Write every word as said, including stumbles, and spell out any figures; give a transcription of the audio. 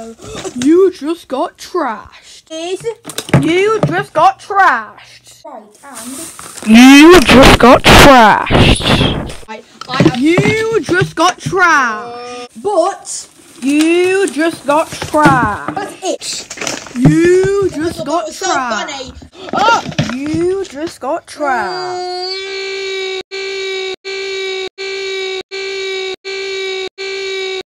no. You just got trashed. Is You just got trashed. right, and You just got trashed. I, I have, You just got trashed. but You just got trashed. that's it. You just That got was so trashed. funny. Oh. You just got trashed.